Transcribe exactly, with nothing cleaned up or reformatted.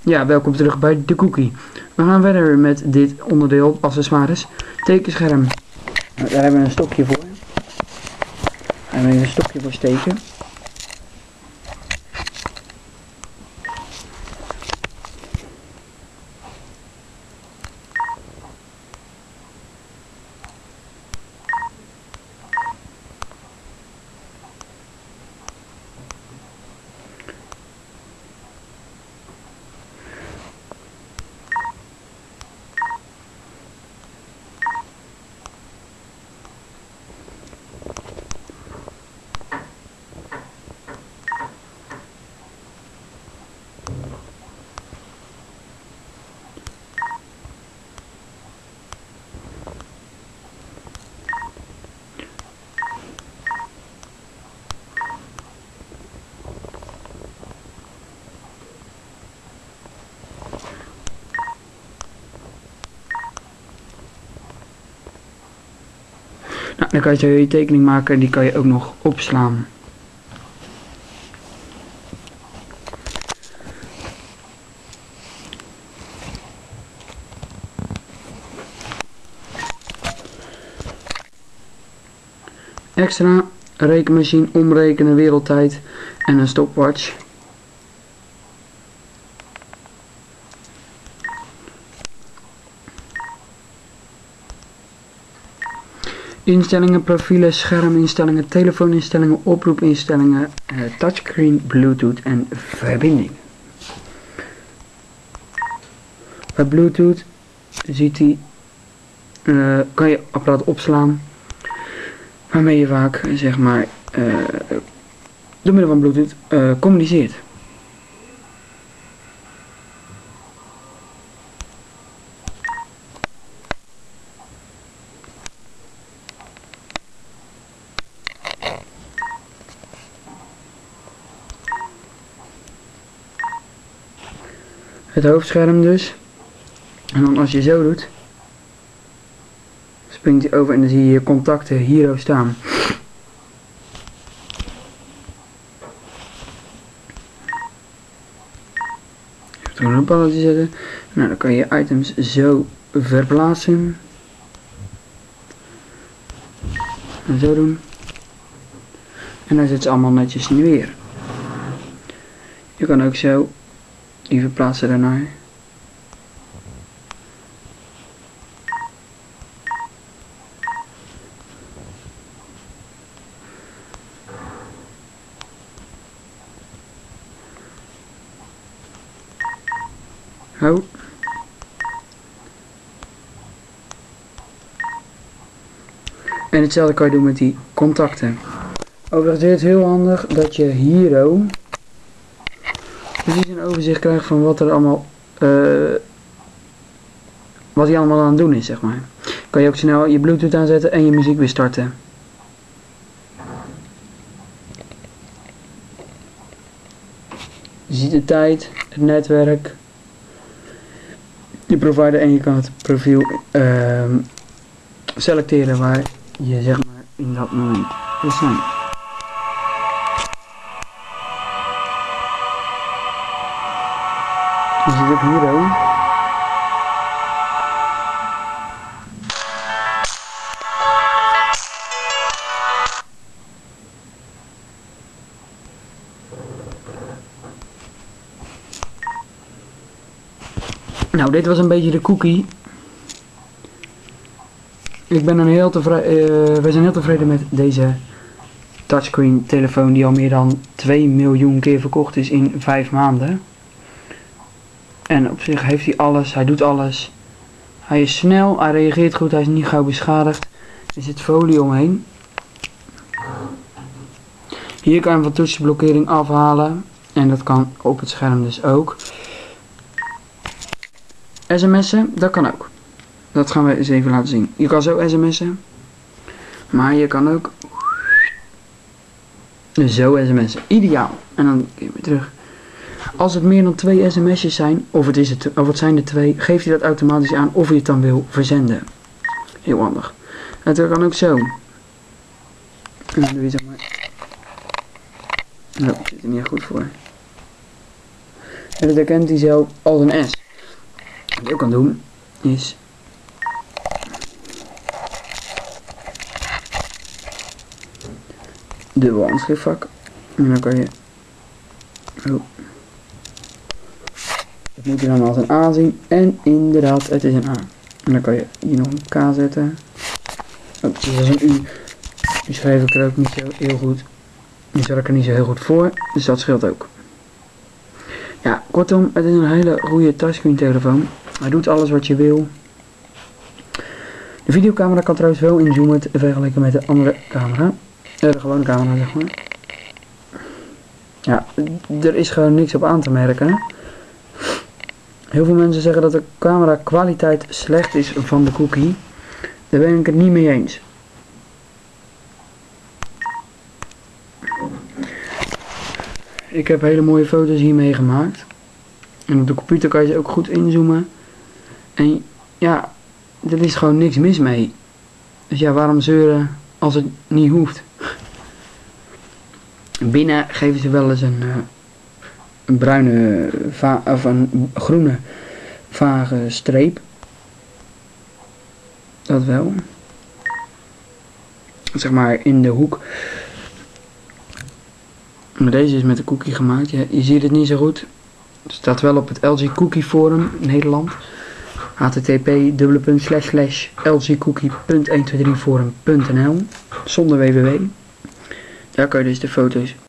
Ja, welkom terug bij de cookie. We gaan verder met dit onderdeel accessoires. Tekenscherm. Nou, daar hebben we een stokje voor. Daar hebben we een stokje voor steken. Nou, dan kan je zo je tekening maken en die kan je ook nog opslaan. Extra, rekenmachine, omrekenen, wereldtijd en een stopwatch. Instellingen, profielen, scherminstellingen, telefooninstellingen, oproepinstellingen, uh, touchscreen, bluetooth en verbinding. Bij bluetooth ziet hij, uh, kan je apparaat opslaan, waarmee je vaak zeg maar uh, door middel van bluetooth uh, communiceert. Het hoofdscherm dus. En dan als je zo doet, springt hij over en dan zie je je contacten hier staan. Even een balletje zetten. Nou, dan kan je je items zo verplaatsen. En zo doen. En dan zit ze allemaal netjes neer. Je kan ook zo die verplaatsen daarnaar. Zo. En hetzelfde kan je doen met die contacten. Overigens is het heel handig dat je hier precies een overzicht krijgt van wat er allemaal uh, wat hij allemaal aan het doen is, zeg maar. Kan je ook snel je bluetooth aanzetten en je muziek weer starten. Je ziet de tijd, het netwerk, je provider en je kan het profiel uh, selecteren waar je zeg maar in dat moment wil zijn. Je ziet ook hier ook. Nou, dit was een beetje de cookie. Ik ben dan heel tevreden, uh, wij zijn heel tevreden met deze touchscreen telefoon die al meer dan twee miljoen keer verkocht is in vijf maanden. En op zich heeft hij alles, hij doet alles. Hij is snel, hij reageert goed, hij is niet gauw beschadigd. Er zit folie omheen. Hier kan je van toetsenblokkering afhalen. En dat kan op het scherm dus ook. sms'en, dat kan ook. Dat gaan we eens even laten zien. Je kan zo sms'en. Maar je kan ook zo sms'en. Ideaal. En dan keer je weer terug. Als het meer dan twee sms'jes zijn, of het, is het, of het zijn er twee, geeft hij dat automatisch aan of je het dan wil verzenden. Heel handig. Het kan ook zo. En dan doe je zeg maar. Oh, ik zit er niet echt goed voor. En dat herkent hij zelf als een S. Wat je ook kan doen is dubbel handschriftvak. En dan kan je oh. Dat moet je dan als een A zien. En inderdaad, het is een A. En dan kan je hier nog een K zetten. Oh, dus dat is een U. Nu schrijf ik er ook niet zo heel goed. Nu zet ik er niet zo heel goed voor. Dus dat scheelt ook. Ja, kortom, het is een hele goede touchscreen telefoon. Hij doet alles wat je wil. De videocamera kan trouwens wel inzoomen vergeleken met de andere camera. Eh, de gewone camera, zeg maar. Ja, er is gewoon niks op aan te merken. Heel veel mensen zeggen dat de camera kwaliteit slecht is van de Cookie. Daar ben ik het niet mee eens. Ik heb hele mooie foto's hiermee gemaakt. En op de computer kan je ze ook goed inzoomen. En ja, er is gewoon niks mis mee. Dus ja, waarom zeuren als het niet hoeft? Binnen geven ze wel eens een, uh, een bruine va of een groene vage streep. Dat wel. Zeg maar in de hoek. Maar deze is met de Cookie gemaakt. Ja, je ziet het niet zo goed. Het staat wel op het L G Cookie Forum Nederland. h t t p dubbele punt slash slash l g cookie punt honderdtweeëntwintig forum punt n l zonder w w w. Daar kan je dus de foto's